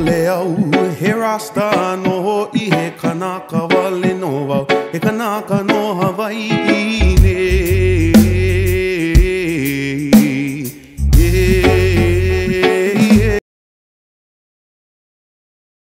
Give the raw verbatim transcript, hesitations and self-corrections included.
le au he rasta no ho I he kanaka wale no wau he kanaka no Hawaii